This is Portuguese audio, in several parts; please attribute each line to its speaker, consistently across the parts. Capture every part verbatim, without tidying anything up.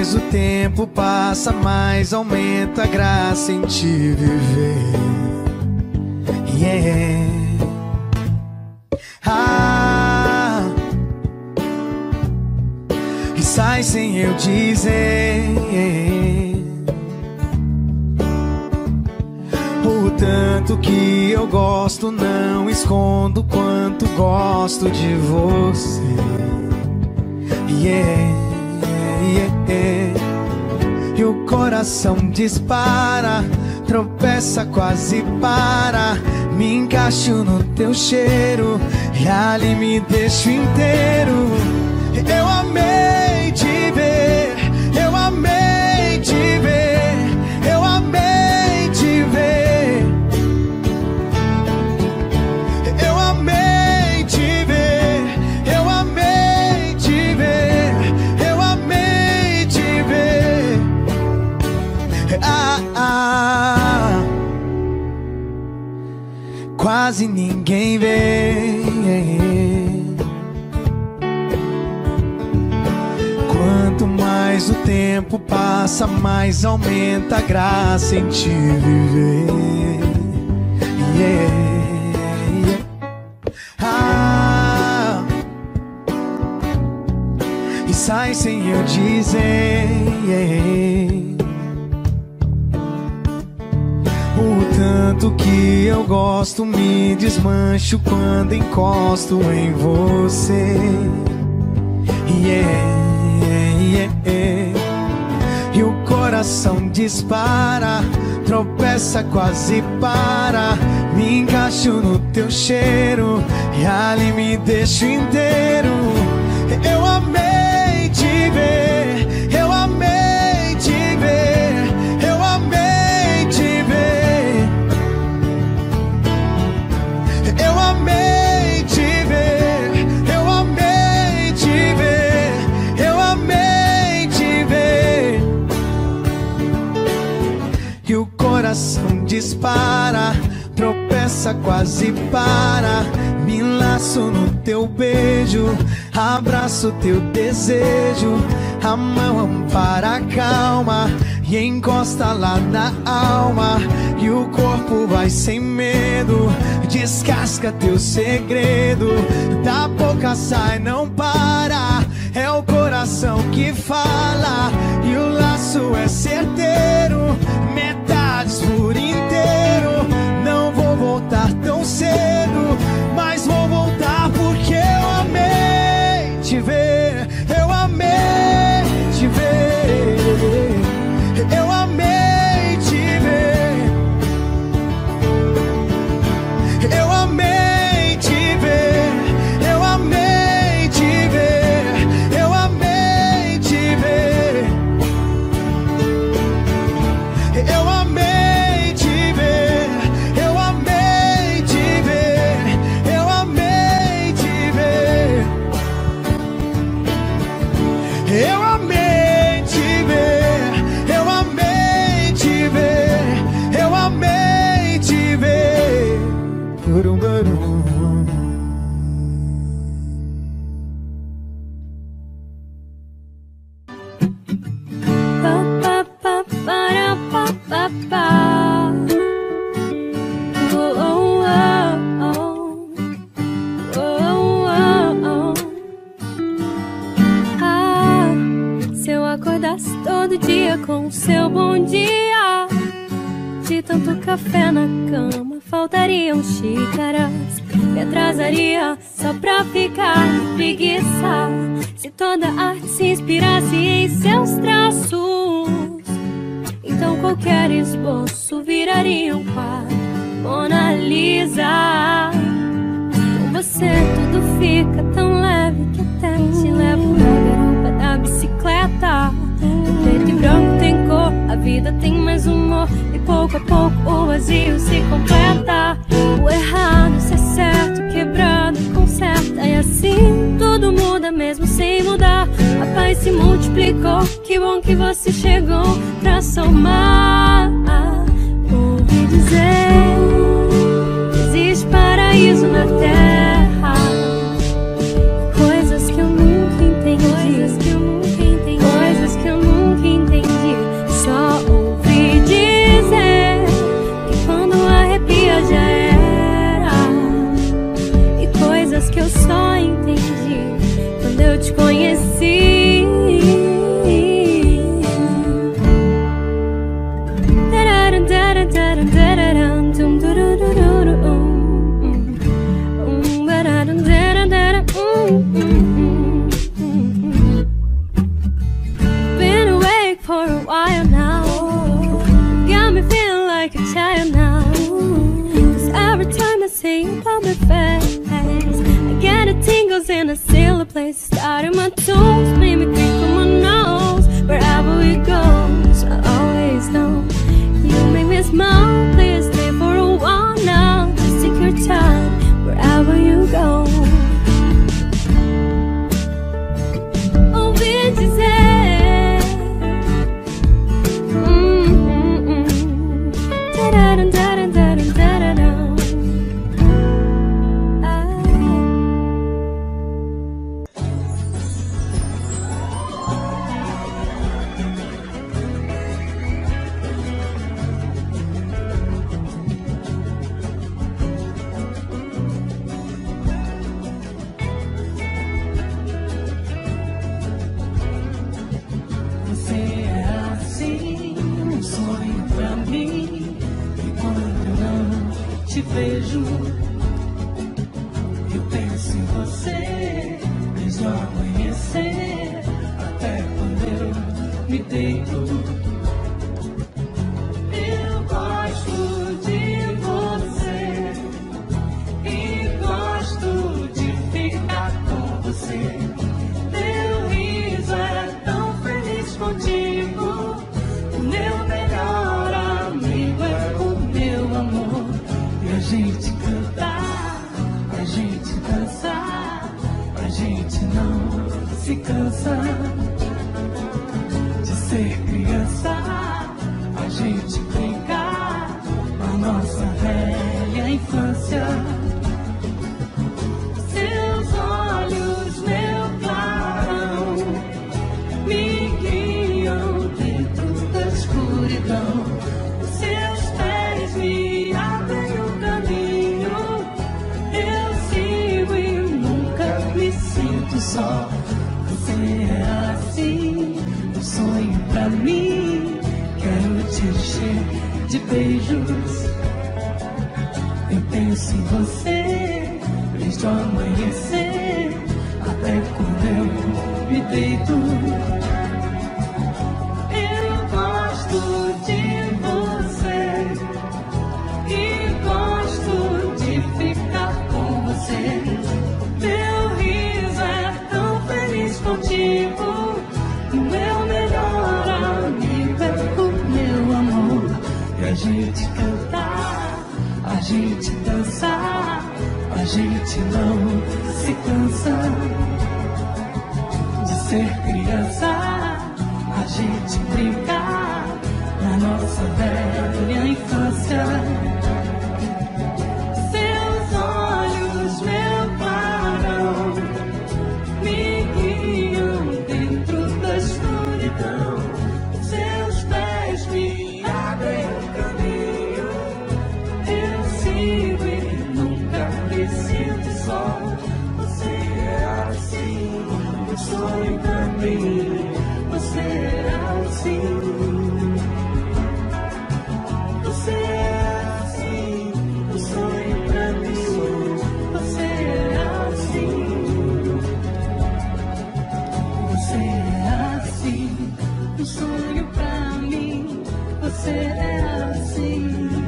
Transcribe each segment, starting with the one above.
Speaker 1: mais o tempo passa, mais aumenta a graça em te viver. Yeah. Ah, e sai sem eu dizer o tanto que eu gosto, não escondo quanto gosto de você. Yeah, yeah, yeah. E o coração dispara, tropeça, quase para. Me encaixo no teu cheiro e ali me deixo inteiro. Eu amei te ver, eu amei te ver, eu amei te ver. Eu amei te ver, eu amei te ver, eu amei te ver. Ah, ah. Quase ninguém vê. Quanto mais o tempo passa, mais aumenta a graça em te viver. Yeah, yeah. Ah, e sai sem eu dizer. Yeah. O tanto que eu gosto, me desmancho quando encosto em você. Yeah, yeah, yeah. E o coração dispara, tropeça, quase para. Me encaixo no teu cheiro e ali me deixo inteiro. Eu amei te ver, eu amei te ver, eu amei te ver. Eu amei te ver, eu amei te ver, eu amei te ver. E o coração dispara, tropeça, quase para. Me laço no teu beijo, abraço teu desejo. A mão ampara a calma e encosta lá na alma. E o corpo vai sem medo, descasca teu segredo. Da boca sai, não para, é o coração que fala. E o laço é certeiro, metades por inteiro. Não vou voltar tão cedo, mas vou voltar porque eu amei te ver. Eu amei te ver, eu amei te ver. Eu amei te ver, eu amei te ver, eu amei te ver. Eu amei te ver, eu amei te ver, eu amei te ver. Eu amei te ver, eu amei te ver, eu amei te ver. Burum, burum.
Speaker 2: Pa, pa, pa, para, pa, pa, pa. Oh, oh, oh, oh. Oh, oh, oh. Ah, se eu acordasse todo dia com o seu bom dia, de tanto café na cama faltariam xícaras. Me atrasaria só pra ficar de preguiça. Se toda arte se inspirasse em seus traços, então qualquer esboço viraria um quadro Mona Lisa. Com você tudo fica tão leve que até te levo na garupa da bicicleta. O preto e branco tem cor, a vida tem mais humor. E pouco a pouco o vazio se completa. O errado se acerta, o quebrado conserta. E assim tudo muda mesmo sem mudar. A paz se multiplicou, que bom que você chegou pra somar. Ouvi dizer, existe paraíso na terra. Coisas que eu nunca entendi, coisas que eu nunca entendi, coisas que eu nunca coisas que eu só entendi quando eu te conheci. Been awake for a while now, got me feeling like a child now. Cause every time I see you on my face, I get the tingles in a silly place. Starting my toes, made me crinkle my nose. Wherever we go, so I always know you make me smile. Please stay for a while now, just take your time wherever you go. Oh, bitches, hey. Mm-mm-mm. Da-da-da-da-da-da-da-da-da.
Speaker 3: Vejo, eu penso em você desde o amanhecer até quando eu me deito. Eu gosto de você e gosto de ficar com você. Teu riso é tão feliz contigo. O meu melhor amigo é o meu amor. A gente cantar, a gente dançar, a gente não se cansa de ser criança, a gente brincar na nossa velha infância. Seus olhos, meu clarão, me guiam dentro da escuridão. Seus pés me abrem o caminho, eu sigo e nunca me sinto só. Você é assim, um sonho pra mim. Quero te encher de beijos. Eu penso em você desde o amanhecer até quando eu me deito. Eu gosto de você e gosto de ficar com você. Teu riso é tão feliz contigo. O meu melhor amigo é o meu amor. E a gente cantar, a gente dançar, a gente não se cansa de ser criança. A gente brincar na nossa velha infância. Seus olhos, meu clarão, me guiam dentro da escuridão. Seus pés me abrem o caminho, eu sigo e nunca me sinto só. Você é assim, um sonho pra mim. Você é assim. Você é assim, um sonho pra mim. Você é assim. Você é assim, um sonho pra mim. Você é assim.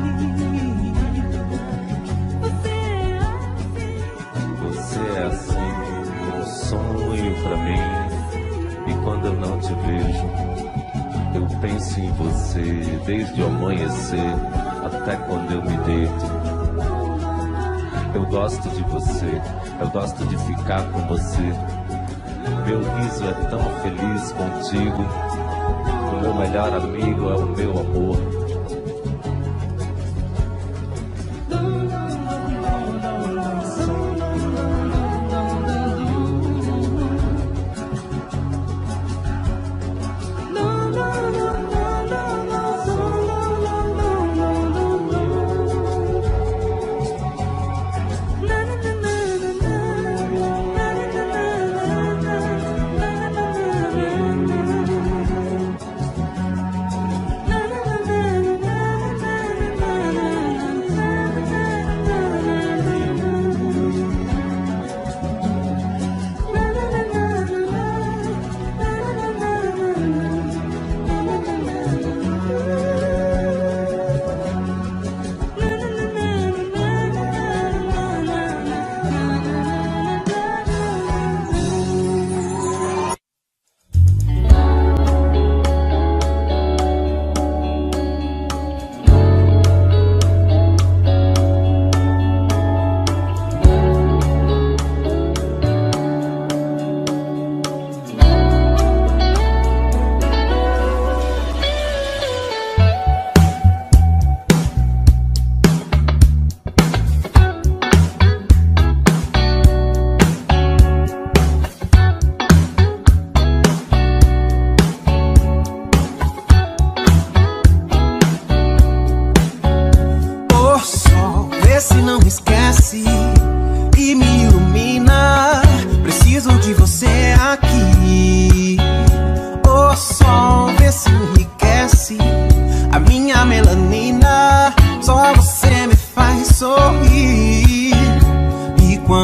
Speaker 3: Você é assim.
Speaker 4: Você é assim, um sonho pra mim. E quando eu não te vejo, eu penso em você desde o amanhecer até quando eu me deito. Eu gosto de você, eu gosto de ficar com você. Meu riso é tão feliz contigo. O meu melhor amigo é o meu amor.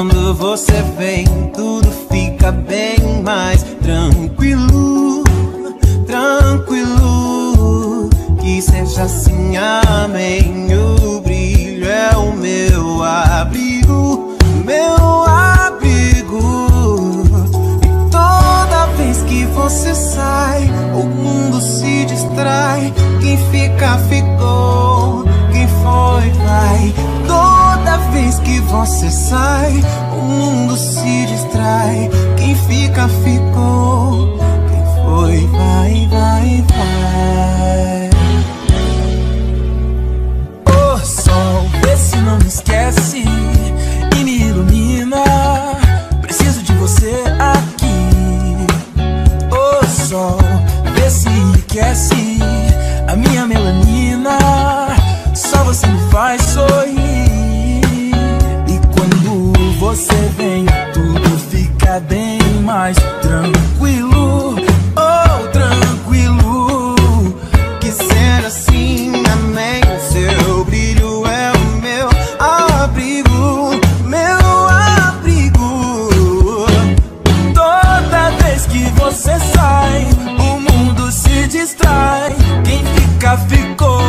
Speaker 1: quando você vem, tudo fica bem mais tranquilo, tranquilo. Que seja assim, amém. O brilho é o meu abrigo, meu abrigo. E toda vez que você sai, o mundo se distrai. Quem fica, ficou. Quem foi, vai. Toda vez que você sai, o mundo se distrai. Quem fica, ficou. Quem foi, vai, vai, vai. Ô sol, vê se não me esquece e me ilumina. Preciso de você aqui. Ô sol, vê se enriquece a minha melanina. Só você me faz sorrir. E quando você vem, tudo fica bem mais tranquilo. Oh, tranquilo. Que seja assim, amém. Seu brilho é o meu abrigo, meu abrigo. Toda vez que você sai, o mundo se distrai. Quem fica, ficou.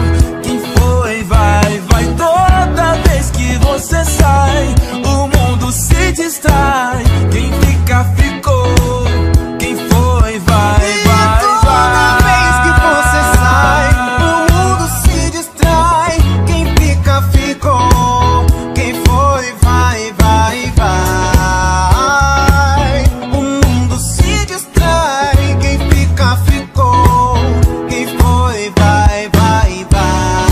Speaker 1: Vai, vai, toda vez que você sai, o mundo se distrai. Quem fica, ficou. Quem foi, vai, vai, vai. Toda vez que você sai, o mundo se distrai. Quem fica, ficou. Quem foi, vai, vai, vai. O mundo se distrai. Quem fica, ficou. Quem foi, vai, vai, vai.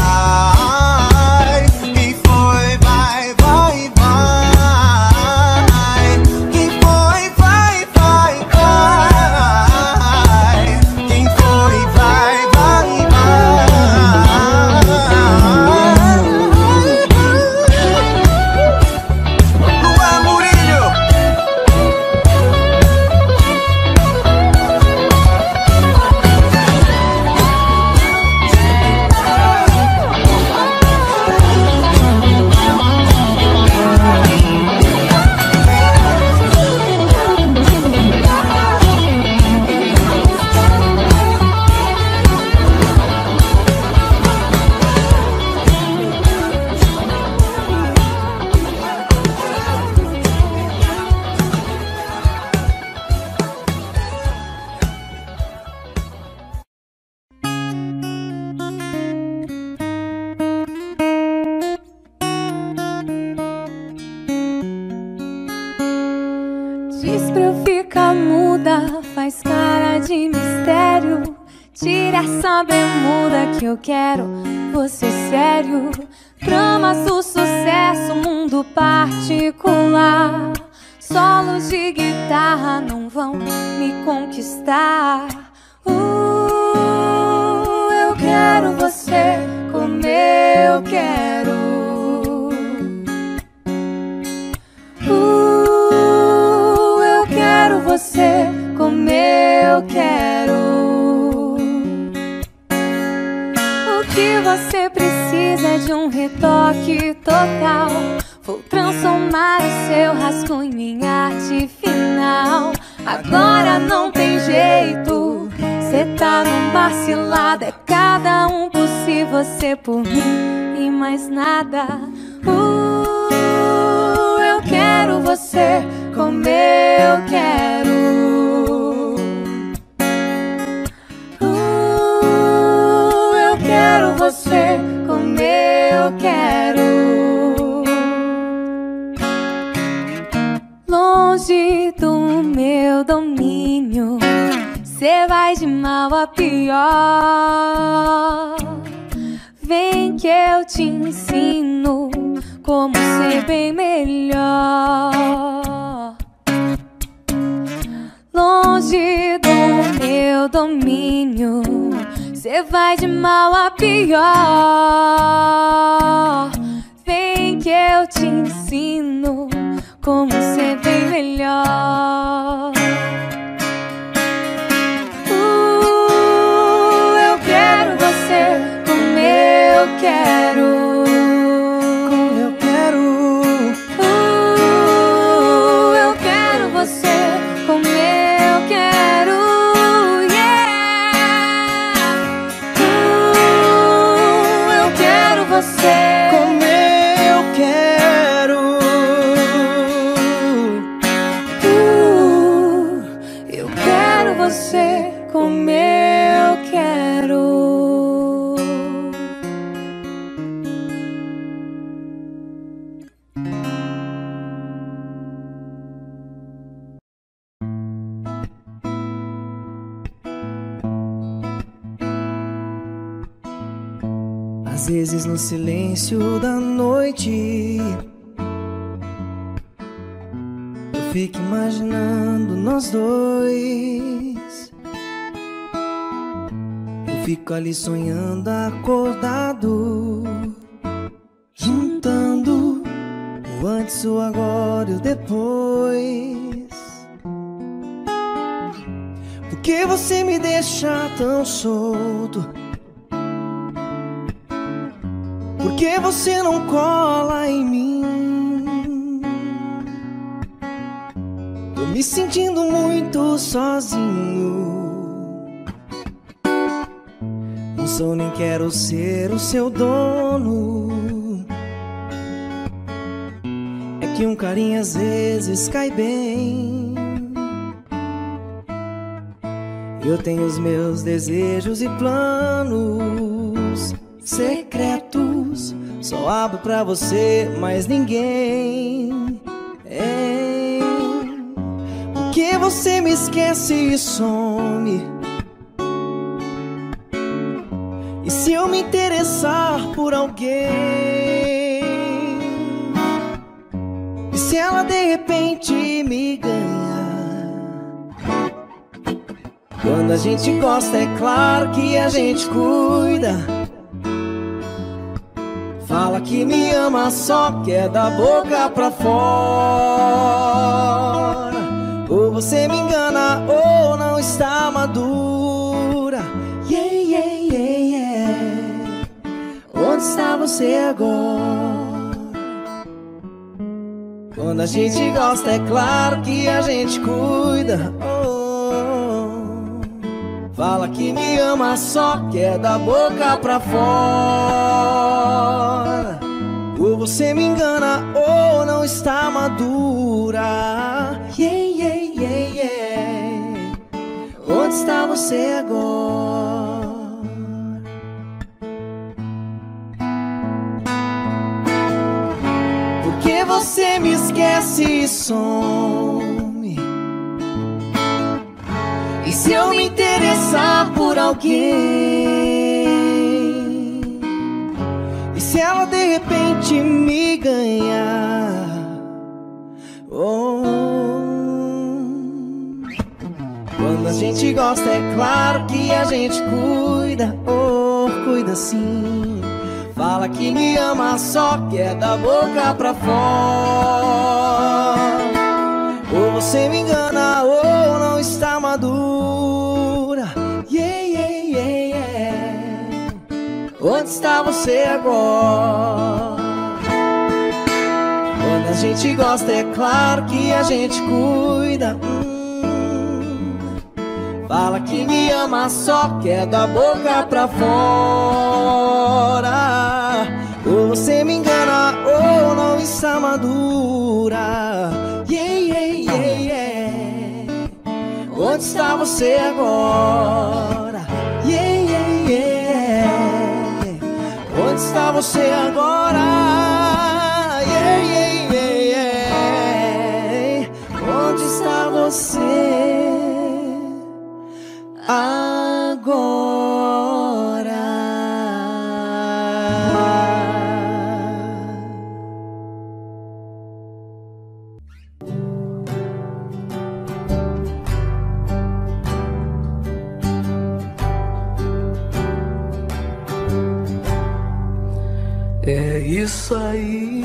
Speaker 2: Diz pra eu ficar muda, faz cara de mistério. Tira essa bermuda que eu quero você sério. Tramas do sucesso, mundo particular. Solos de guitarra não vão me conquistar. Uh, eu quero você como eu quero. Uh, eu quero você como eu quero. O que você precisa é de um retoque total. Vou transformar o seu rascunho em minha arte final. Agora não tem jeito, cê tá numa cilada. É cada um por si, você por mim e mais nada. Uh, eu quero você como eu quero. Uh, eu quero você como eu quero. Longe do meu domínio, cê vai de mal a pior. Vem que eu te ensino como ser bem melhor. Longe do meu domínio, cê vai de mal a pior. Vem que eu te ensino como ser bem melhor. Uh, eu quero você como eu quero.
Speaker 1: Como eu quero.
Speaker 2: Uh,
Speaker 1: Às vezes no silêncio da noite eu fico imaginando nós dois. Eu fico ali sonhando acordado, juntando o antes, o agora e o depois. Por que você me deixa tão solto? Por que você não cola em mim? Tô me sentindo muito sozinho. Não sou nem quero ser o seu dono. É que um carinho às vezes cai bem. Eu tenho os meus desejos e planos secretos, só abro pra você, mas ninguém. É. Por que você me esquece e some? E se eu me interessar por alguém? E se ela de repente me ganha? Quando a gente gosta é claro que a gente cuida. Fala que me ama, só quer da boca pra fora. Ou você me engana ou não está madura. Yeah, yeah, yeah, yeah. Onde está você agora? Quando a gente gosta é claro que a gente cuida. Oh. Fala que me ama, só quer da boca pra fora. Ou você me engana ou não está madura. Yeah, yeah, yeah, yeah. Onde está você agora? Por que você me esquece e some? E se eu me interessar por alguém? E se ela de repente me ganhar? Oh. Quando a gente gosta é claro que a gente cuida. Oh, cuida sim. Fala que me ama, só quer da boca pra fora. Ou você me engana ou não está madura. Yeah, yeah, yeah, yeah. Onde está você agora? Quando a gente gosta é claro que a gente cuida. hum. Fala que me ama, só quer da boca pra fora. Ou você me engana ou não está madura. Yeah, yeah, yeah, yeah. Onde está você agora? Yeah, yeah, yeah. Onde está você agora? Yeah, yeah, yeah, yeah. Onde está você agora?
Speaker 3: É isso aí,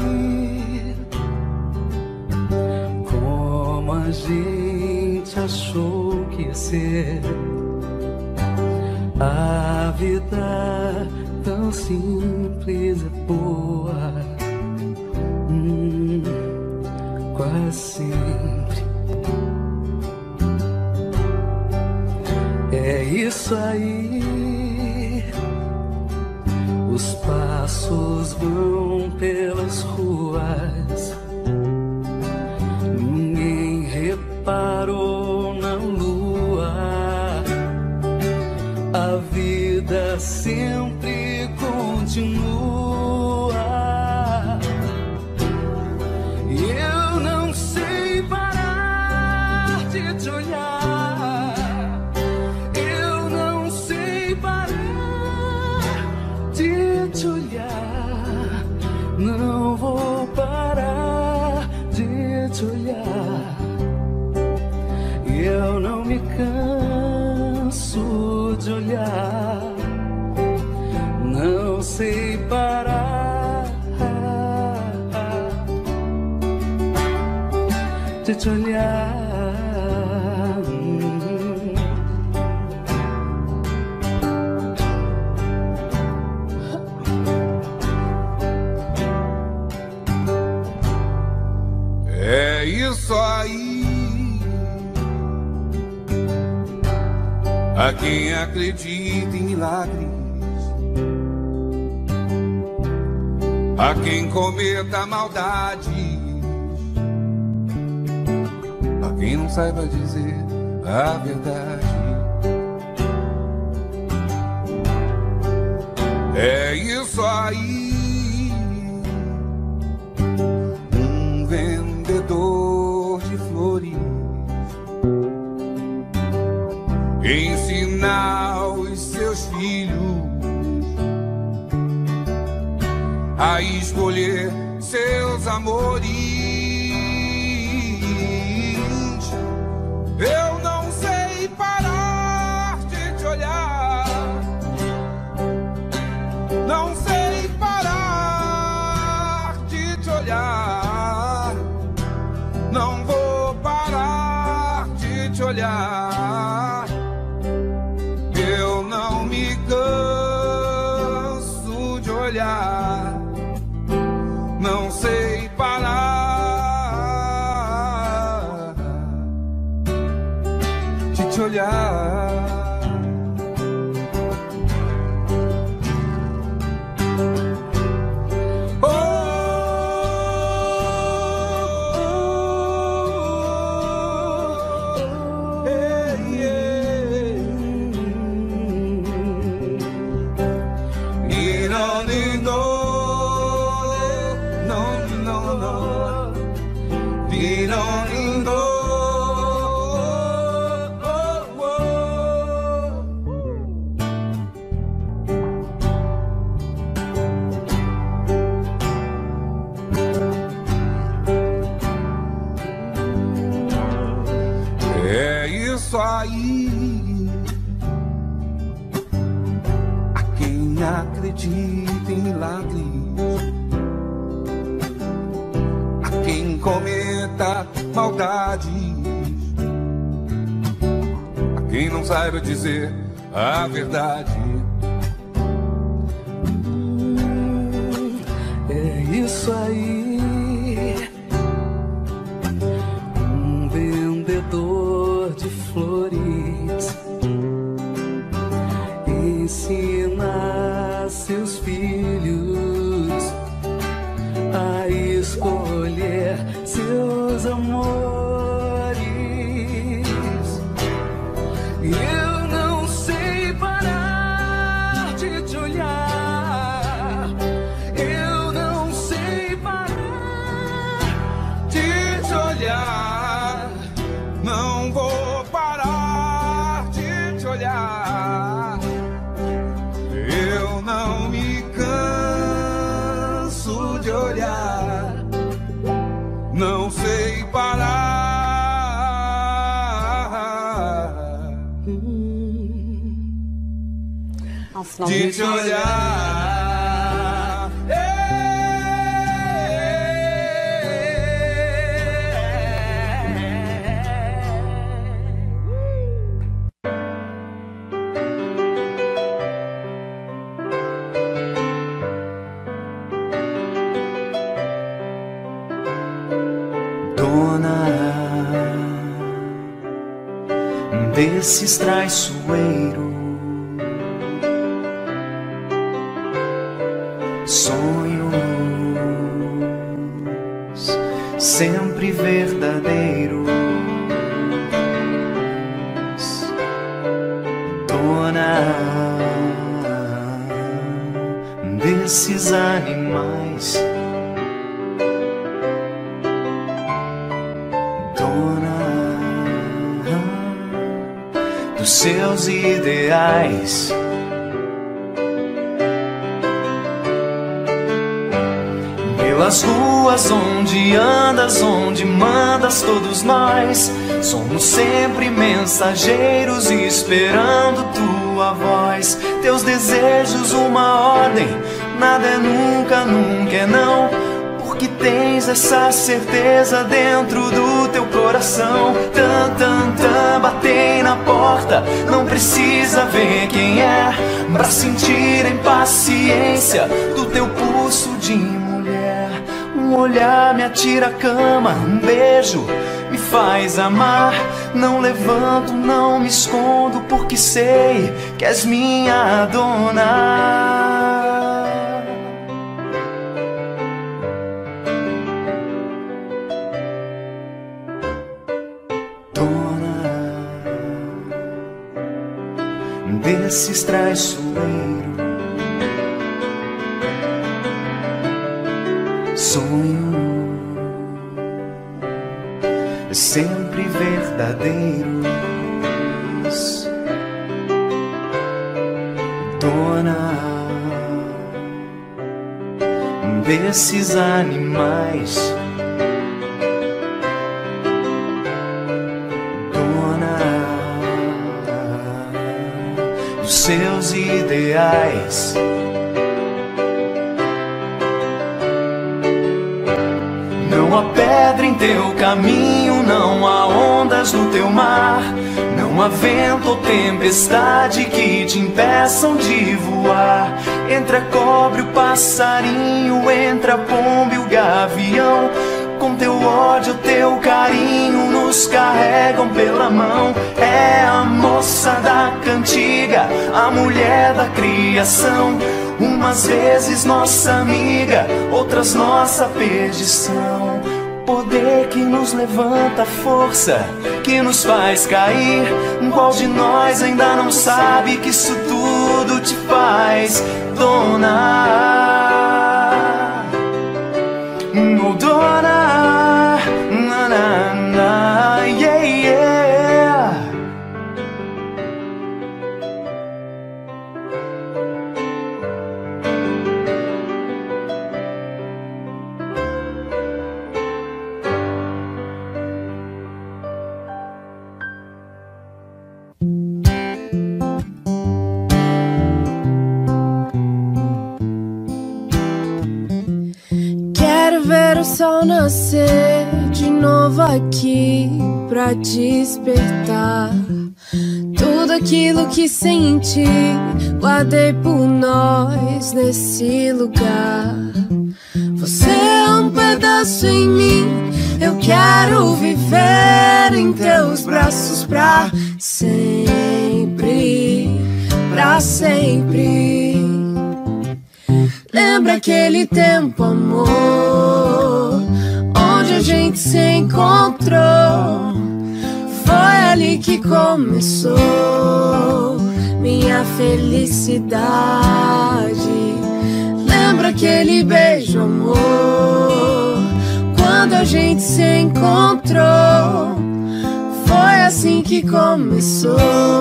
Speaker 3: como a gente achou que ia ser. A vida tão simples é boa, hum, quase sempre. É isso aí, os passos vão pelas ruas, ninguém reparou na lua. A vida sempre continua. Eu não sei parar de te olhar. Eu não sei parar de te olhar.
Speaker 1: de te olhar.
Speaker 5: É isso aí. A quem acredita em milagres, a quem cometa maldade, a quem não saiba dizer a verdade. É isso aí. Um vendedor de flores ensinar os seus filhos a escolher seus amores. Eu não sei parar de te olhar, não sei parar de te olhar, não vou parar de te olhar. Eu não me canso de olhar, não sei parar de te olhar. Oh, oh, yeah, yeah. You don't need no. É isso aí. A quem acredita em milagres, a quem cometa maldades, a quem não saiba dizer a verdade.
Speaker 1: É isso aí. Um vendedor de flores ensina seus filhos a escolher seus amores. Eu não sei parar de te olhar, eu não sei parar de te olhar, não vou parar de te olhar. Eu não me canso de olhar, não sei parar de te olhar. Dona desses traiçoeiros, sonhos sempre verdadeiros. Dona desses animais, dona dos seus ideais. Pelas ruas onde andas, onde mandas, todos nós somos sempre mensageiros esperando tua voz. Teus desejos uma ordem, nada é nunca, nunca é não, porque tens essa certeza dentro do teu coração. coração. Tan, tan, tan, batei na porta. Não precisa ver quem é pra sentir a impaciência do teu pulso de mulher. Um olhar me atira a cama, um beijo me faz amar. Não levanto, não me escondo, porque sei que és minha dona. Desses traiçoeiros, sonho sempre verdadeiros, dona desses animais, seus ideais. Não há pedra em teu caminho, não há ondas no teu mar, não há vento ou tempestade que te impeçam de voar. Entre a cobra e o passarinho, entre a pomba e o gavião, com teu ódio, teu carinho nos carregam pela mão. É a moça da cantiga, a mulher da criação, umas vezes nossa amiga, outras nossa perdição. Poder que nos levanta, força que nos faz cair. Qual de nós ainda não sabe que isso tudo te faz dona? Oh, dona, na, na, na, yeah, yeah.
Speaker 2: Quero ver o sol nascer de novo aqui pra despertar tudo aquilo que senti, guardei por nós nesse lugar. Você é um pedaço em mim, eu quero viver em teus braços pra sempre, pra sempre. Lembra aquele tempo, amor, onde a gente se encontrou? Foi ali que começou minha felicidade. Lembra aquele beijo, amor, quando a gente se encontrou? Foi assim que começou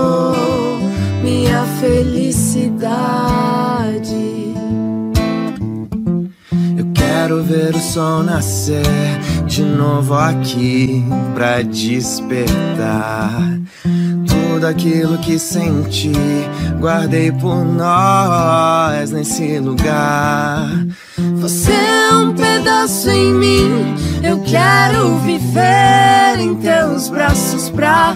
Speaker 2: minha felicidade.
Speaker 1: Quero ver o sol nascer de novo aqui pra despertar tudo aquilo que senti, guardei por nós nesse lugar.
Speaker 2: Você é um pedaço em mim, eu quero viver em teus braços pra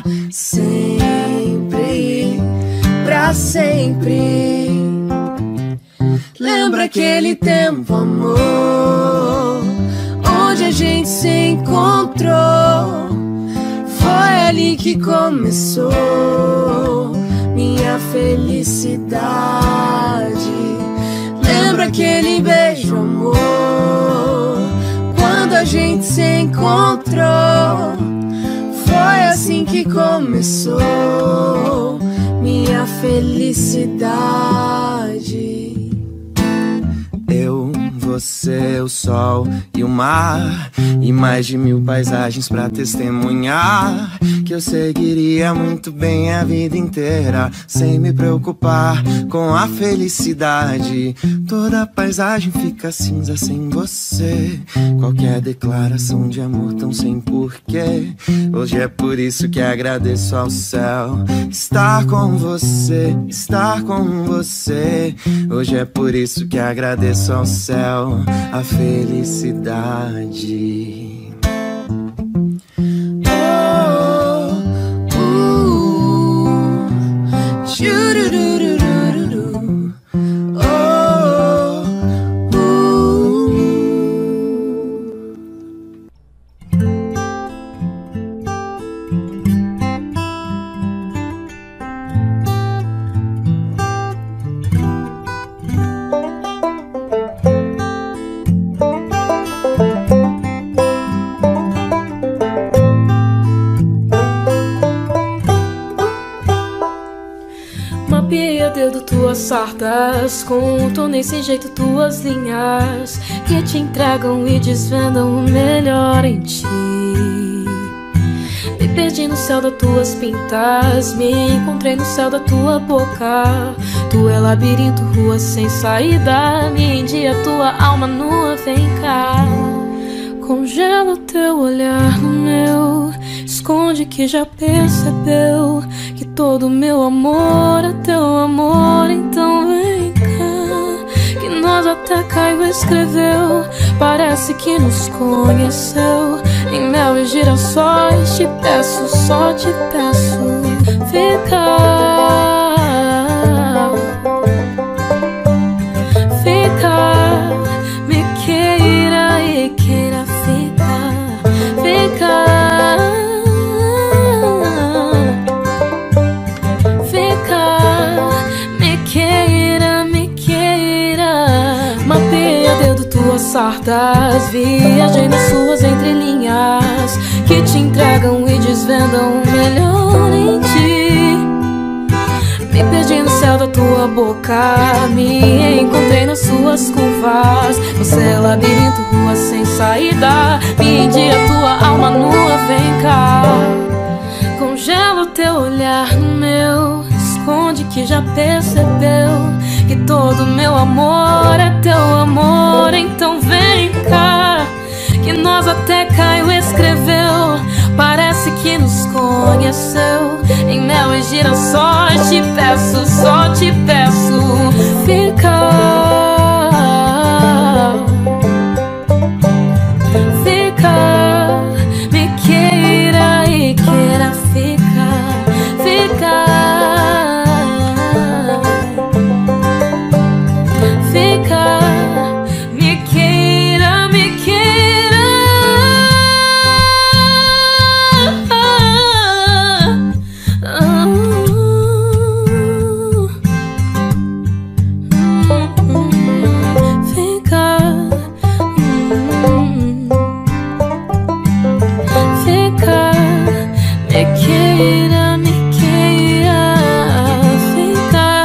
Speaker 2: sempre, pra sempre. Lembra aquele tempo, amor, onde a gente se encontrou? Foi ali que começou minha felicidade. Lembra aquele beijo, amor, quando a gente se encontrou? Foi assim que começou minha felicidade.
Speaker 1: Eu, você, o sol e o mar, e mais de mil paisagens pra testemunhar que eu seguiria muito bem a vida inteira, sem me preocupar com a felicidade. Toda a paisagem fica cinza sem você, qualquer declaração de amor tão sem porquê. Hoje é por isso que agradeço ao céu estar com você, estar com você. Hoje é por isso que agradeço ao céu a felicidade.
Speaker 2: Oh,
Speaker 6: dedo tuas sardas, com um tom nem sem jeito tuas linhas, que te entregam e desvendam o melhor em ti. Me perdi no céu das tuas pintas, me encontrei no céu da tua boca. Tu é labirinto, rua sem saída, me endia tua alma nua, vem cá. Congela o teu olhar no meu, esconde que já percebeu que todo meu amor é teu amor, então vem cá. Que nós até Caio escreveu, parece que nos conheceu. Em mel e girassóis te peço, só te peço, fica. Fica, me queira e queira ficar, fica. Sardas, viajei nas suas entrelinhas, que te entregam e desvendam o melhor em ti. Me perdi no céu da tua boca, me encontrei nas suas curvas. Você é labirinto, rua sem saída, me endia tua alma nua, vem cá. Congela o teu olhar no meu, esconde que já percebeu que todo meu amor é teu amor, então vem cá. Que nós até Caio escreveu, parece que nos conheceu. Em mel e girassóis te peço, só te peço, fica. Fica, me queira e queira ficar, fica. Fica, me queira, me queira. Fica, fica, me queira, me queira. Fica.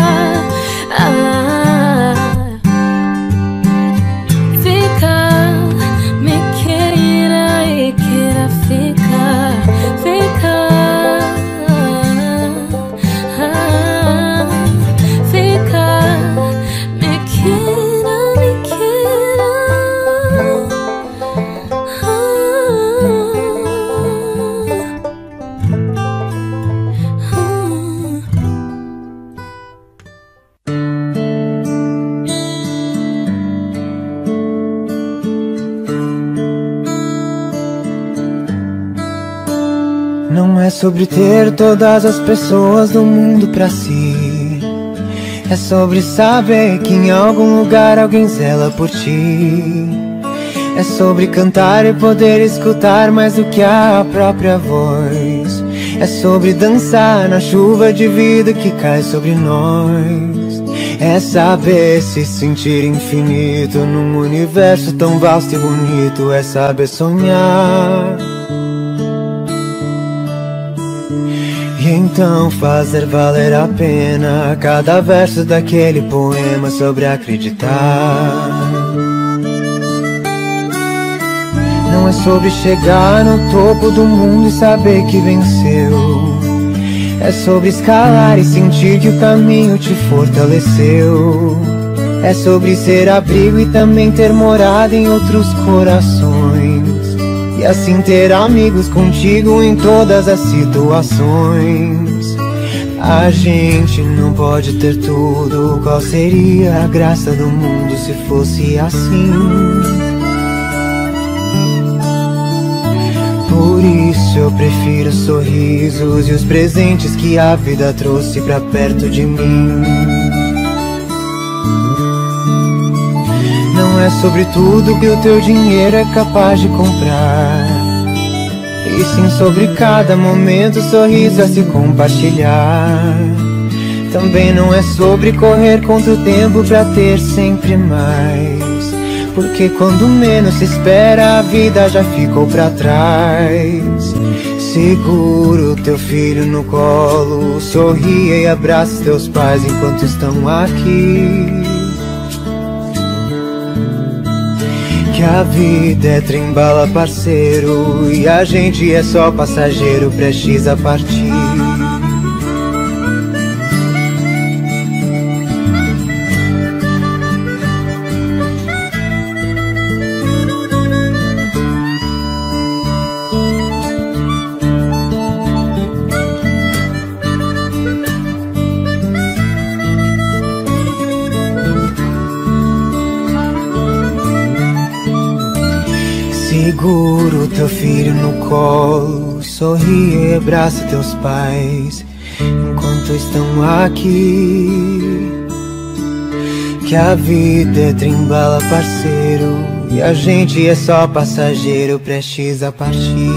Speaker 1: Não é sobre ter todas as pessoas do mundo pra si, é sobre saber que em algum lugar alguém zela por ti. É sobre cantar e poder escutar mais do que a própria voz. É sobre dançar na chuva de vida que cai sobre nós. É saber se sentir infinito num universo tão vasto e bonito. É saber sonhar e então fazer valer a pena cada verso daquele poema sobre acreditar. Não é sobre chegar no topo do mundo e saber que venceu. É sobre escalar e sentir que o caminho te fortaleceu. É sobre ser abrigo e também ter morada em outros corações. E assim ter amigos contigo em todas as situações. A gente não pode ter tudo. Qual seria a graça do mundo se fosse assim? Por isso eu prefiro os sorrisos e os presentes que a vida trouxe pra perto de mim. Não é sobre tudo que o teu dinheiro é capaz de comprar, e sim sobre cada momento, sorriso a se compartilhar. Também não é sobre correr contra o tempo pra ter sempre mais, porque quando menos se espera a vida já ficou pra trás. Segura o teu filho no colo, sorria e abraça teus pais enquanto estão aqui. Que a vida é trem-bala, parceiro, e a gente é só passageiro prestes a partir. Segura o teu filho no colo, sorri e abraça teus pais enquanto estão aqui. Que a vida é trem-bala, parceiro, e a gente é só passageiro prestes a partir.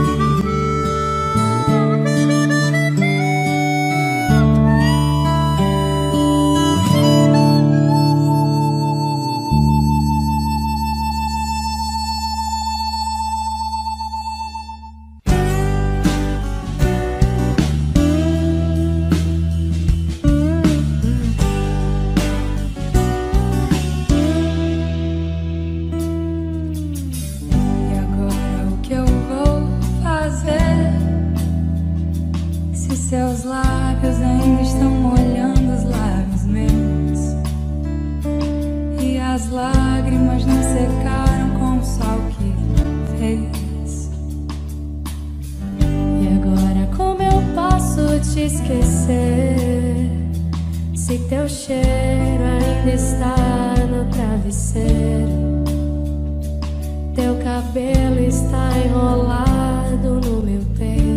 Speaker 7: Seus lábios ainda estão molhando os lábios meus, e as lágrimas não secaram com o sol que fez.
Speaker 2: E agora como eu posso te esquecer, se teu cheiro ainda está no travesseiro, teu cabelo está enrolado no meu peito.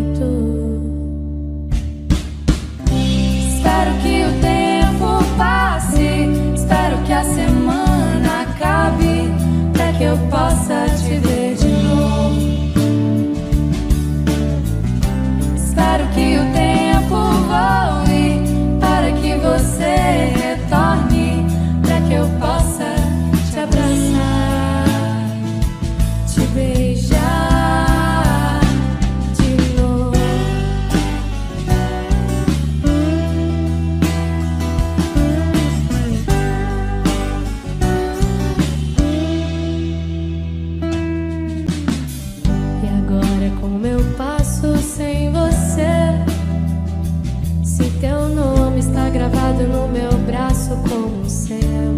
Speaker 7: Espero que o tempo passe, espero que a semana acabe, pra que eu possa te ver de novo. Espero que o tempo voe, para que você retorne, pra que eu possa te abraçar, te beijar de novo. Sem você, se teu nome está gravado no meu braço como um céu,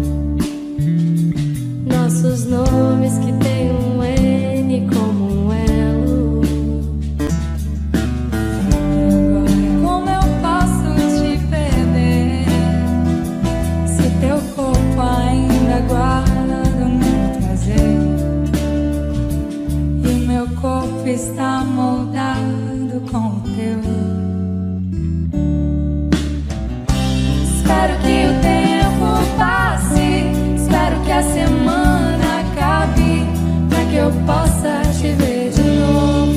Speaker 7: nossos nomes que tem um N como um elo. E agora como eu posso te perder, se teu corpo ainda guarda no meu traseiro, e meu corpo está moldado com o teu. Espero que o tempo passe, espero que a semana acabe, pra que eu possa te ver de novo.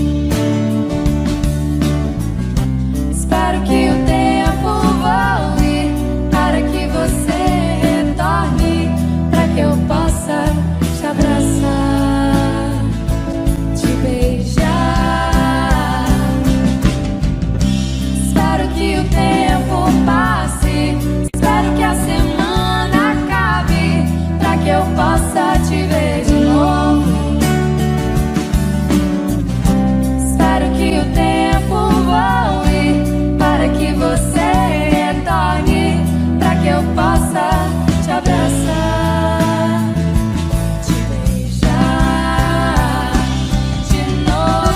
Speaker 7: Espero que o tempo voe, para que você retorne, pra que eu possa te abraçar, te beijar. Que o tempo passe, espero que a semana acabe, pra que eu possa te ver de novo. Espero que o tempo voe, para que você retorne, pra que eu possa te abraçar, te beijar de novo.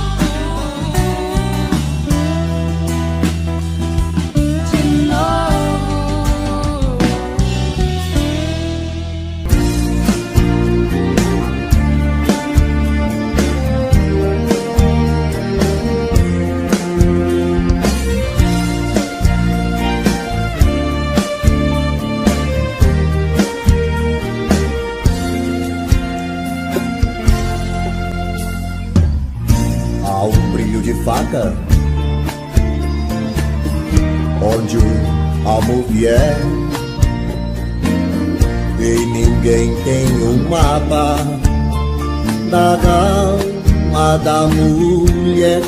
Speaker 8: Há um brilho de faca onde o almo vier, e ninguém tem um mapa da a da mulher.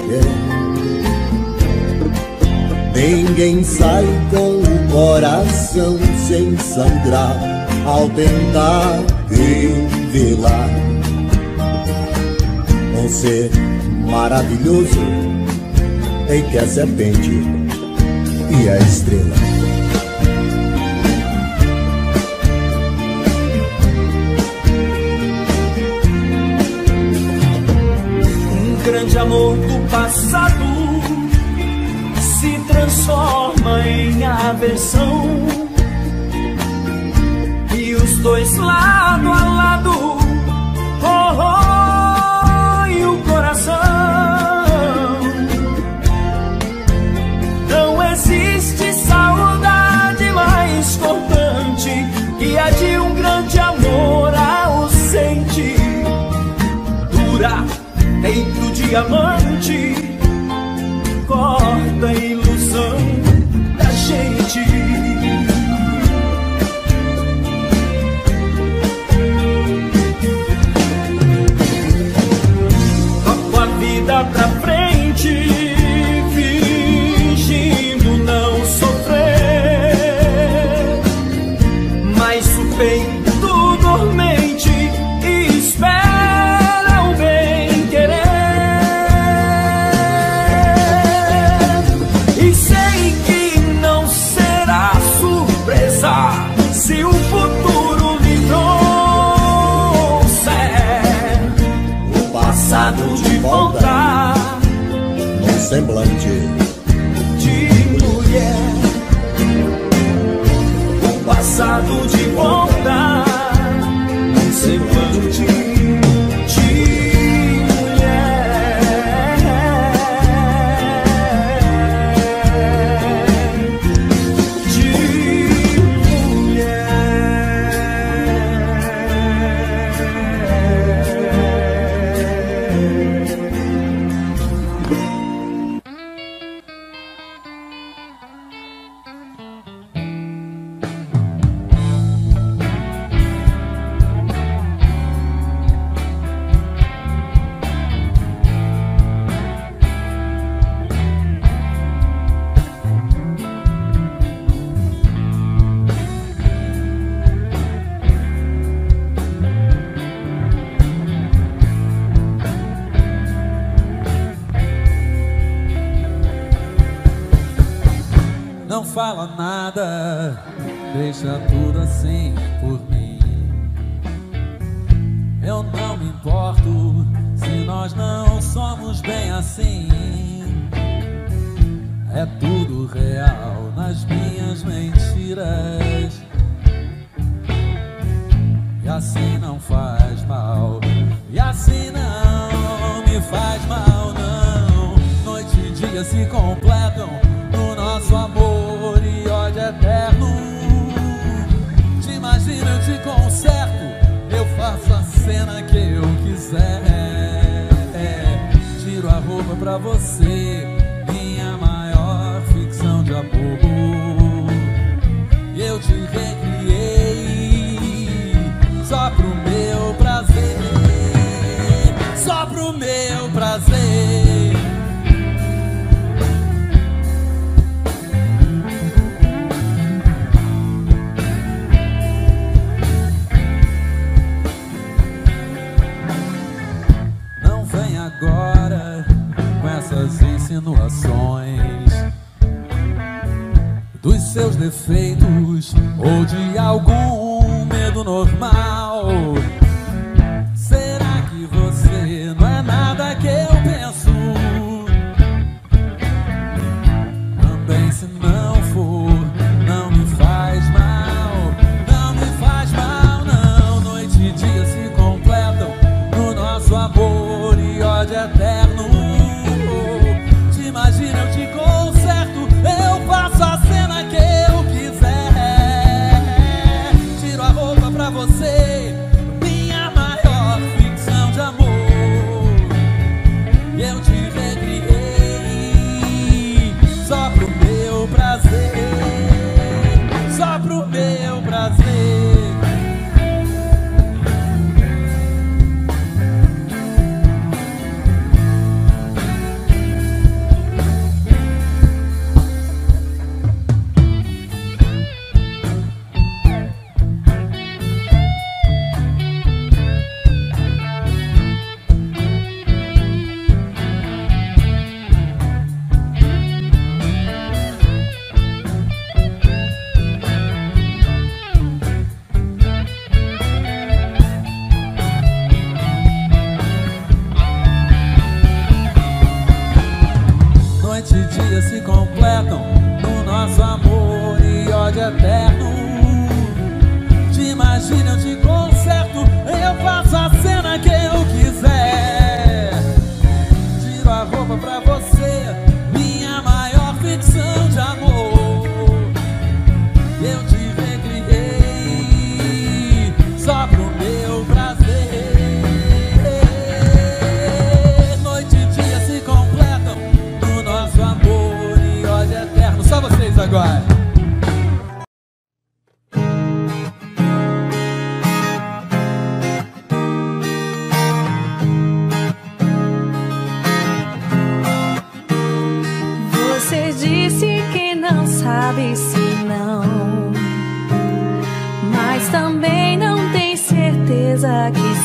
Speaker 8: Ninguém sai com o coração sem sangrar ao tentar revelar um ser maravilhoso em que a serpente e a estrela.
Speaker 3: Um grande amor do passado se transforma em aversão, e os dois lado a lado corroem o coração. Não existe saudade mais cortante que a de um grande amor ausente. Dura feito diamante, corta a ilusão da gente. Toco a vida pra frente, fingindo não sofrer, mas o peito dormente espera o bem querer. Se o futuro me trouxer
Speaker 8: o passado de volta num semblante
Speaker 3: de mulher, o passado de volta num semblante de
Speaker 9: fala nada, deixa tudo assim por mim. Eu não me importo se nós não somos bem assim. É tudo real nas minhas mentiras, e assim não faz mal, e assim não me faz mal, não. Noite e dia se completam no nosso amor e ódio eterno. Te imagino, eu te conserto, eu faço a cena que eu quiser. Tiro a roupa pra você, minha maior ficção de amor. E eu te recriei só pro meu prazer, só pro meu prazer. Agora com essas insinuações dos seus defeitos ou de algum medo normal. Será que você não é nada que eu penso? Também se não for, não me faz mal, não me faz mal, não. Noite e dia se completam no nosso amor e ódio eterno. Te imagina, eu te conserto, eu faço a cena que eu quiser. Tiro a roupa pra você, dias se completam no nosso amor e ódio eterno. Te imagina, eu te conserto, eu faço a cena que eu quiser. Tiro a roupa pra você, minha maior ficção de amor. Eu te recriei só pro meu prazer. Noite e dia se completam no nosso amor e ódio eterno. Só vocês agora.
Speaker 2: Você disse que não sabe se não, mas também não tem certeza que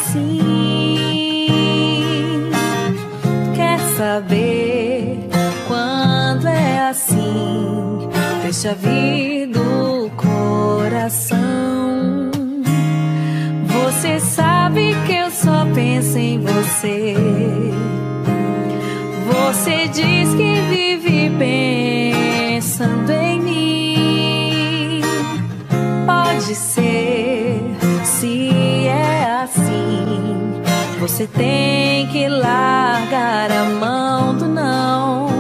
Speaker 2: sim. Quer saber quando é assim? Deixa vir do coração. Você sabe que eu só penso em você. Você diz que vive pensando em mim. Pode ser, se é assim, você tem que largar a mão do não.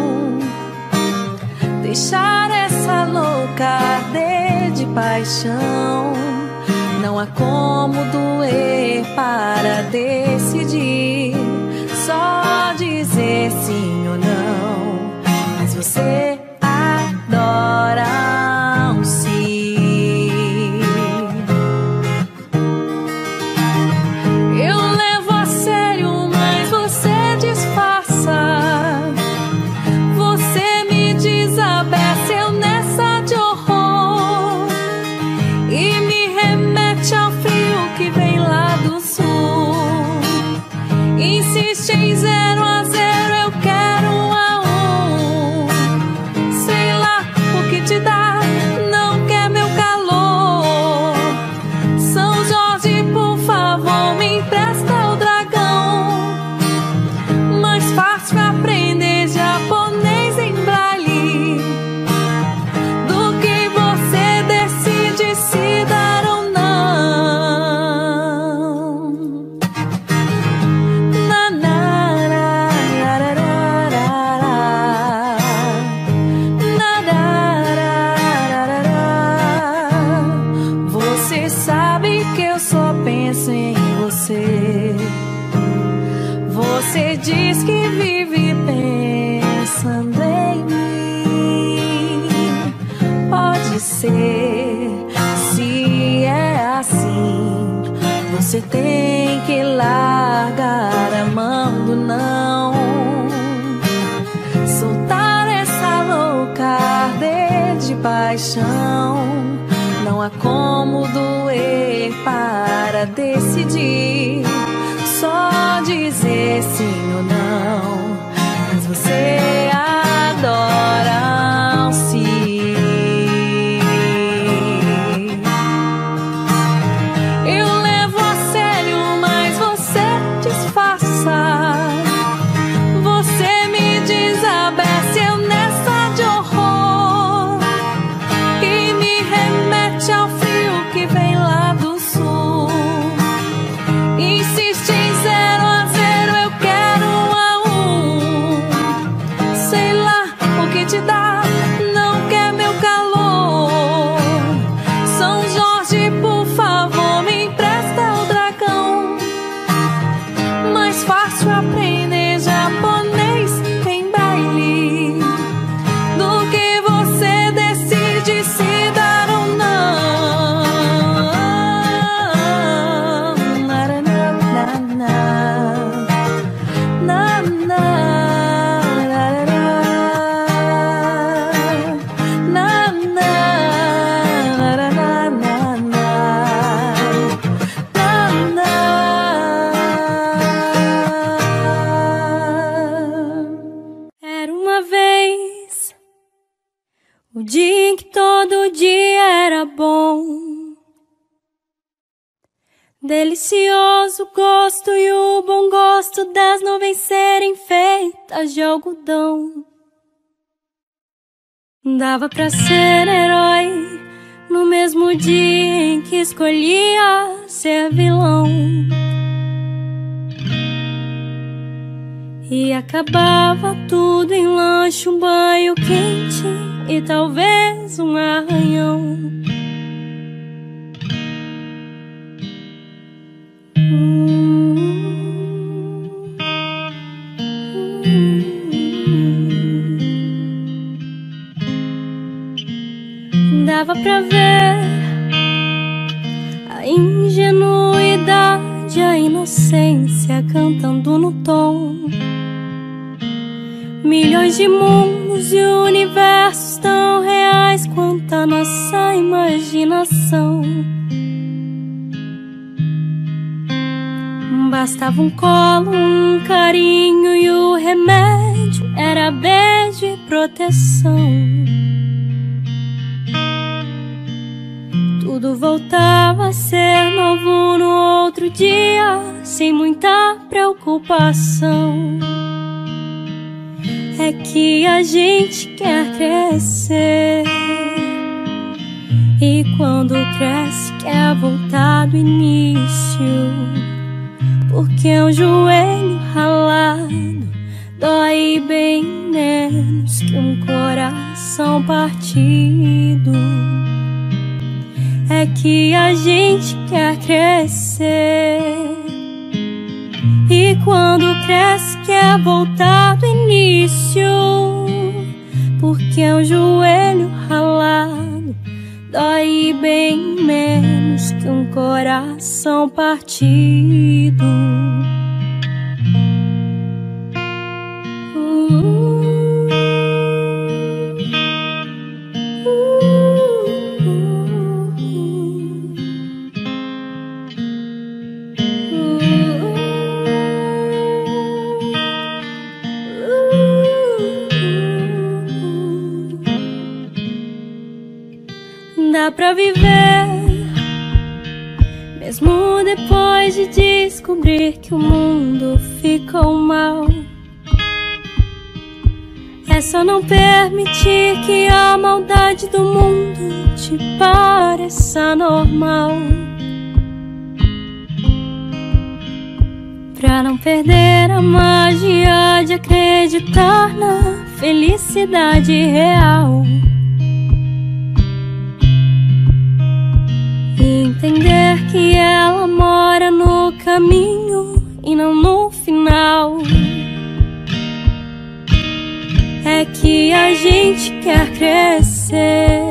Speaker 2: Deixar essa louca arder de paixão. Não há como doer para decidir. Só dizer sim ou não, mas você adora um sim. Eu levo a sério, mas você disfarça. Você me desabessa, eu nessa de horror, e me remete ao frio que vem lá do sul. Insiste em zero a zero, eu quero um a um. Sei lá o que te dá, não quer meu calor. São Jorge, por favor, me empresta o dragão. Mais fácil aprender japonês em braille do que você decide se dar ou não. Você sabe que eu só penso em você. Você diz que vive pensando em mim. Pode ser, se é assim, você tem que largar a mão do não. Soltar essa louca arder de paixão. Não há como doer para decidir. Só dizer sim ou não, mas você adora um sim. Eu levo a sério, mas você disfarça. Você me desabessa, eu nessa de horror, e me remete ao frio que vem lá do sul. Insiste em zero a zero, eu quero um a um. Sei lá o que te dá, não quer meu calor. São Jorge, por favor, me empresta o dragão. Mais fácil aprender japonês em baile do que você decide se dar ou não. Na, na, na, na, na, na, na, na, na, na. Era uma vez o dia em que todo dia era bom, delicioso gosto e o bom gosto das nuvens serem feitas de algodão. Dava pra ser herói no mesmo dia em que escolhia ser vilão. E acabava tudo em lanche, um banho quente e talvez um arranhão. Dava pra ver a ingenuidade, a inocência cantando no tom. Milhões de mundos e universos tão reais quanto a nossa imaginação. Bastava um colo, um carinho e o remédio era beijo e proteção. Tudo voltava a ser novo no outro dia, sem muita preocupação. É que a gente quer crescer, e quando cresce quer voltar do início, porque um joelho ralado dói bem menos que um coração partido. É que a gente quer crescer, e quando cresce quer voltar do início, porque um joelho ralado dói bem menos que um coração partido. Dá pra viver, mesmo depois de descobrir que o mundo ficou mal. É só não permitir que a maldade do mundo te pareça normal, pra não perder a magia de acreditar na felicidade real. Entender que ela mora no caminho e não no final. É que a gente quer crescer,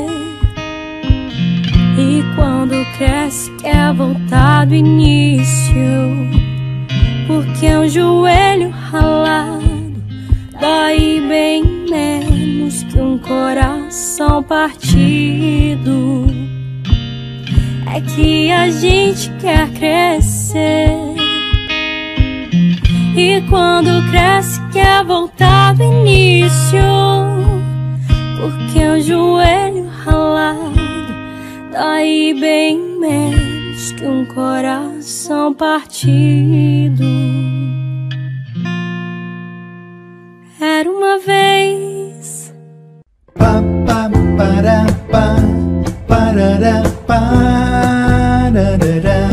Speaker 2: e quando cresce quer voltar do início, porque um joelho ralado dói bem menos que um coração partido. É que a gente quer crescer, e quando cresce quer voltar do início, porque o joelho ralado dói bem menos que um coração partido. Era uma vez.
Speaker 1: Pa, pa, para, pa, parará, parará.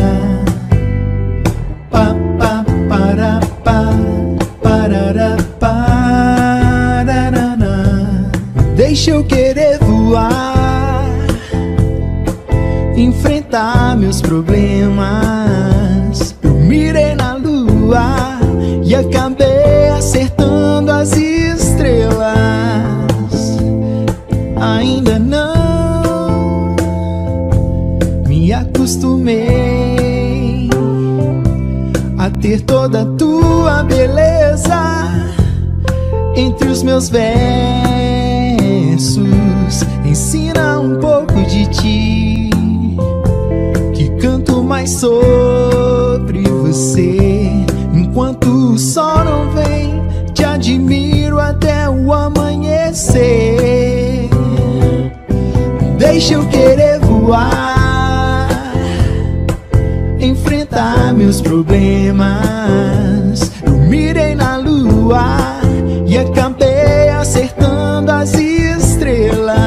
Speaker 1: Pa, pa, para, pa, parará, parará. Deixa eu querer voar, enfrentar meus problemas. Eu mirei na lua e acabei acertando as estrelas. Ainda não me acostumei a ter toda a tua beleza entre os meus versos. Ensina um pouco de ti, que canto mais sobre você. Enquanto o sol não vem, te admiro até o amanhecer. Deixa eu querer voar, enfrentar meus problemas. Eu mirei na lua e acabei acertando as estrelas.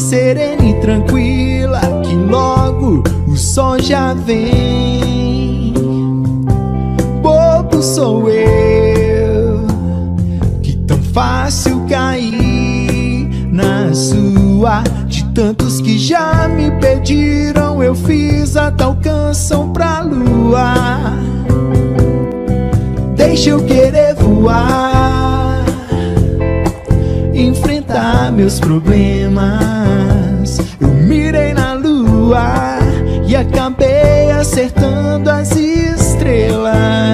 Speaker 1: serena e tranquila, que logo o sol já vem. Bobo sou eu, que tão fácil cair na sua. De tantos que já me pediram, eu fiz a tal canção pra lua. Deixa eu querer voar, enfrentar meus problemas. Eu mirei na lua e acabei acertando as estrelas.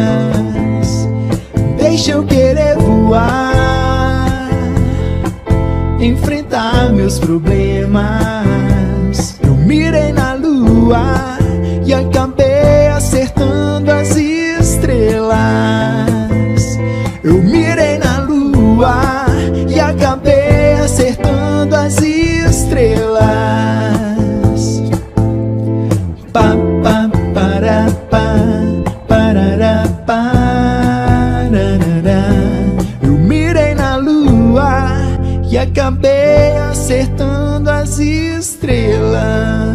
Speaker 1: Deixa eu querer voar, enfrentar meus problemas. Eu mirei na lua e acabei acertando as estrelas. Eu mirei na lua e acabei acertando as estrelas. Pa, pa, para, pa, parará, parará. Eu mirei na lua e acabei acertando as estrelas.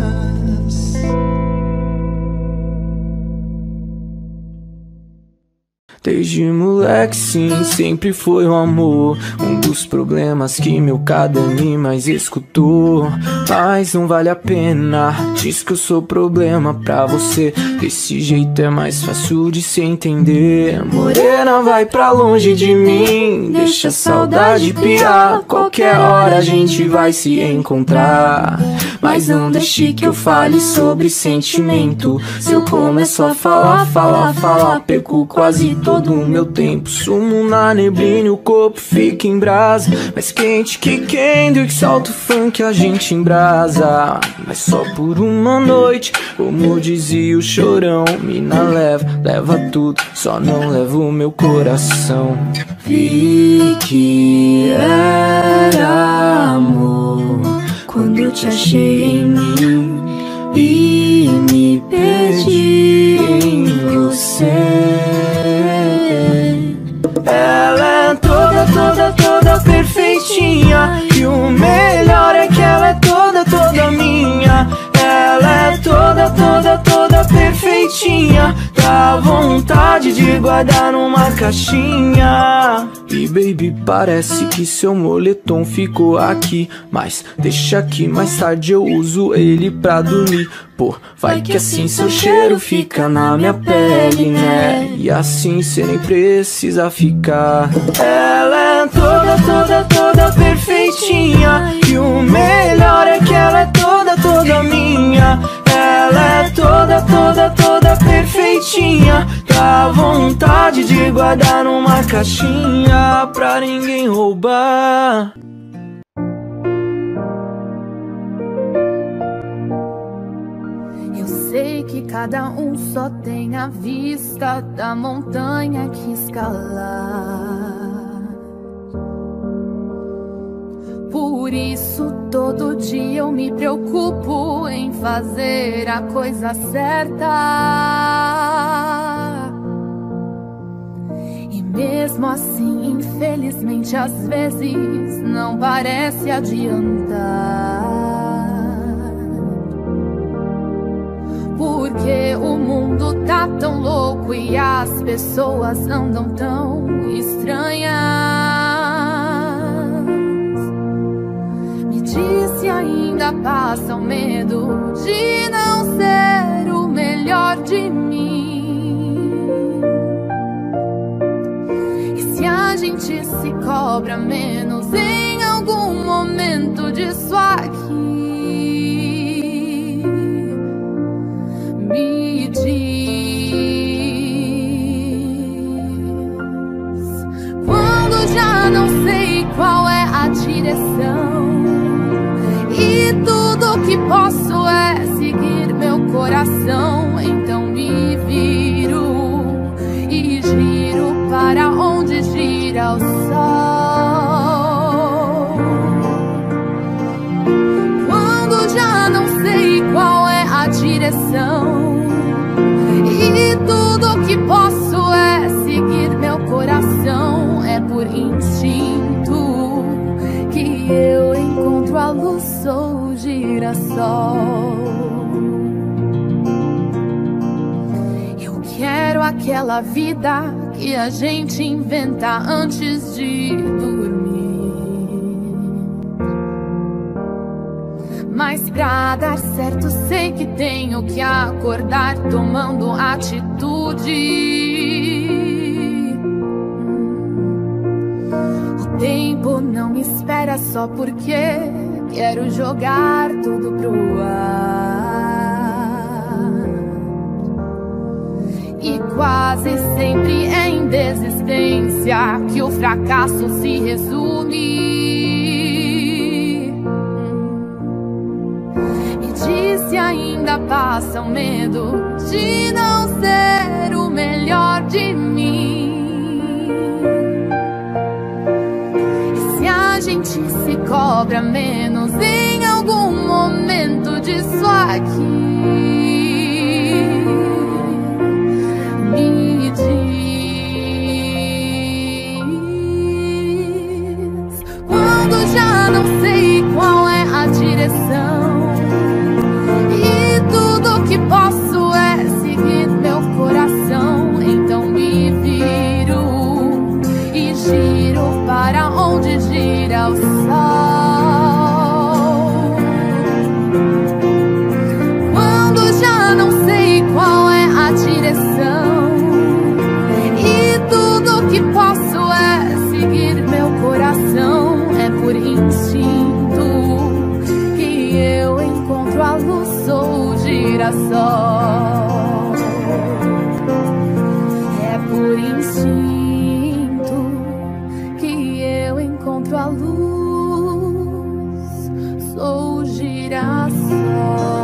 Speaker 10: Desde moleque sim, sempre foi o amor, um dos problemas que meu caderninho mais escutou. Mas não vale a pena, diz que eu sou problema pra você. Desse jeito é mais fácil de se entender. Morena, vai pra longe de mim, deixa a saudade piar. Qualquer hora a gente vai se encontrar. Mas não deixe que eu fale sobre sentimento. Se eu começo a falar, falar, falar, perco quase todo o meu tempo. Sumo na neblina e o corpo fica em brasa, mais quente que Kendrick, solta o funk, a gente embrasa. Mas só por uma noite, como dizia o Chorão. Mina leva, leva tudo, só não leva o meu coração. Vi que era amor quando eu te achei em mim e me perdi em você. Ela é toda, toda, toda perfeitinha, e o melhor é que ela é toda, toda minha. Ela é toda, toda, toda perfeitinha, dá vontade de guardar numa caixinha. E baby, parece que seu moletom ficou aqui, mas deixa aqui, mais tarde eu uso ele pra dormir. Pô, vai que assim seu cheiro fica na minha pele, né? E assim cê nem precisa ficar. Ela é toda, toda, toda perfeitinha, e o melhor é que ela é toda, toda minha. Ela é toda, toda, toda perfeitinha, dá vontade de guardar numa caixinha pra ninguém roubar.
Speaker 7: Eu sei que cada um só tem a vista da montanha que escalar. Por isso todo dia eu me preocupo em fazer a coisa certa. E mesmo assim, infelizmente, às vezes não parece adiantar. Porque o mundo tá tão louco e as pessoas andam tão estranhas. Diz se ainda passa o medo de não ser o melhor de mim. E se a gente se cobra menos em algum momento disso aqui, me diz. Quando já não sei qual é a direção e tudo que posso é seguir meu coração, então me viro e giro para onde gira o sol. Quando já não sei qual é a direção e tudo que posso é seguir meu coração, é por instinto que eu encontro a luz hoje. girassol. Eu quero aquela vida que a gente inventa antes de dormir. Mas pra dar certo sei que tenho que acordar tomando atitude. O tempo não me espera só porque quero jogar tudo pro ar. E quase sempre é em desistência que o fracasso se resume. Se ainda passa o medo de não ser o melhor de mim. E se a gente se cobra menos em algum momento disso aqui, me diz quando já não sei qual é a direção. Que posso é seguir meu coração. Então me viro e giro para onde gira o sol. Quando já não sei qual é a direção e tudo que posso é seguir meu coração. É por instinto que eu encontro a luz. Sou girassol. É por instinto que eu encontro a luz. Sou girassol.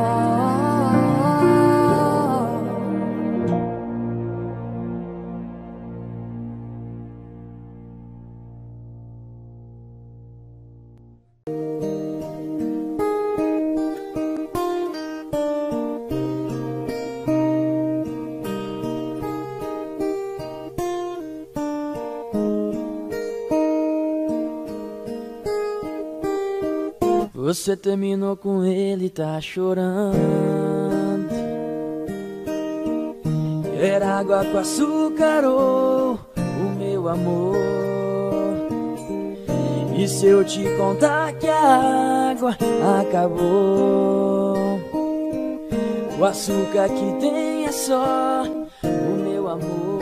Speaker 10: Você terminou com ele, tá chorando. Era água com açúcar, oh, o meu amor. E se eu te contar que a água acabou, o açúcar que tem é só o meu amor.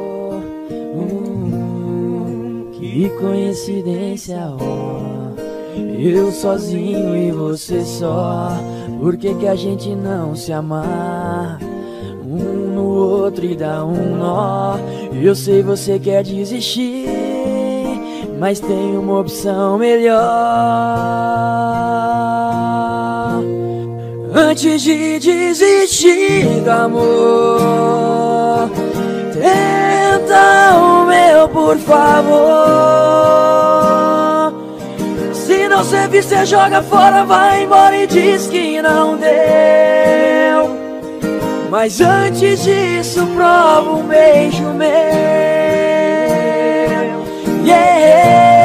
Speaker 10: hum, Que coincidência, oh. Eu sozinho e você só. Por que que a gente não se amar um no outro e dá um nó? Eu sei você quer desistir, mas tem uma opção melhor. Antes de desistir do amor, tenta o meu, por favor. Se não servir, cê joga fora, vai embora e diz que não deu. Mas antes disso, prova um beijo meu. Yeah.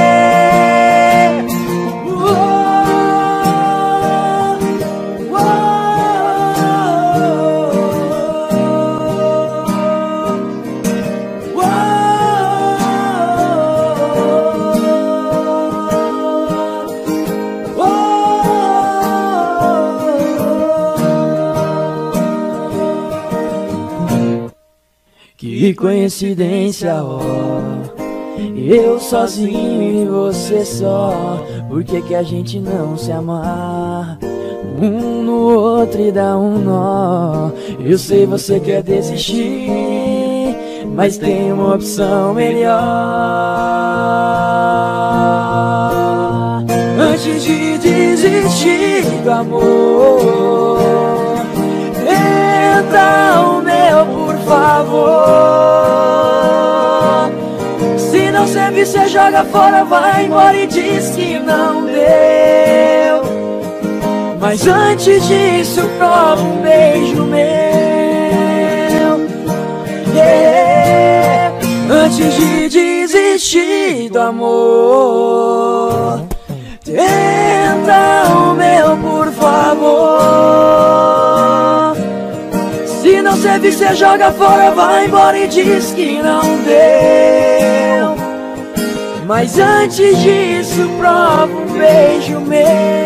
Speaker 10: Que coincidência, ó. Eu sozinho e você só. Por que que a gente não se amar um no outro e dá um nó? Eu sei você quer desistir, mas tem uma opção melhor. Antes de desistir do amor, tenta o meu, por favor. Se não servir, cê joga fora, vai embora e diz que não deu. Mas antes disso, prova um beijo meu. Yeah. Antes de desistir do amor, tenta
Speaker 11: coração meu, por favor. Se não servir, cê joga fora, vai embora e diz que não deu. Mas antes disso, prova um beijo meu.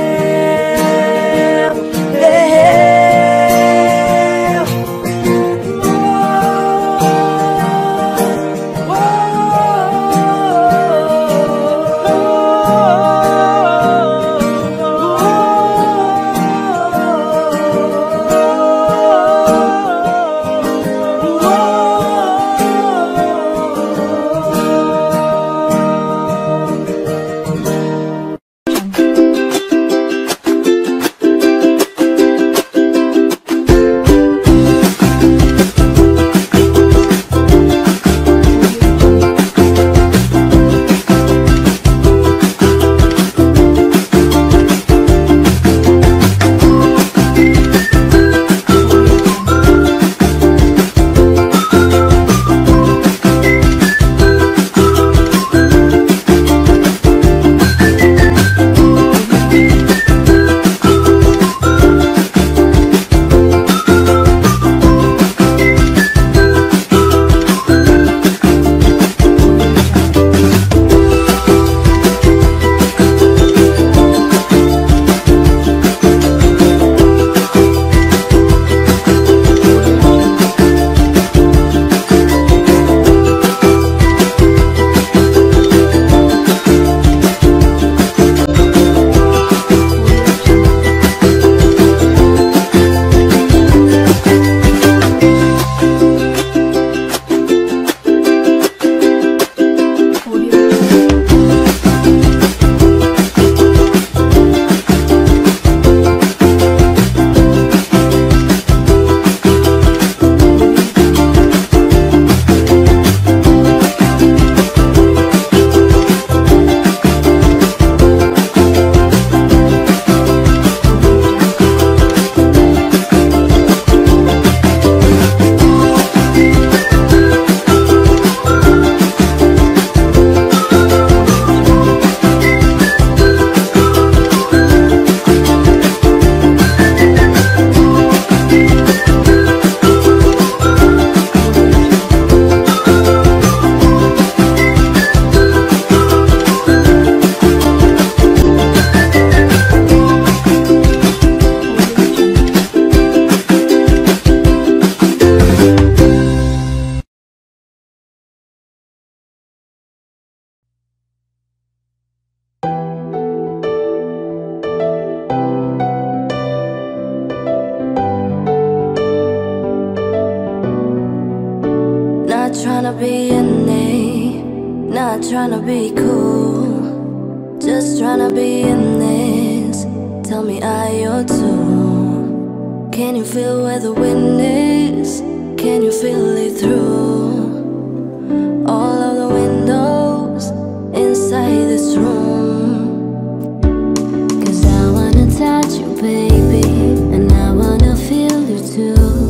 Speaker 12: tryna be in it, not tryna be cool, just tryna be in this. Tell me, are you too? Can you feel where the wind is? Can you feel it through all of the windows inside this room? Cause I wanna touch you, baby, and I wanna feel you too.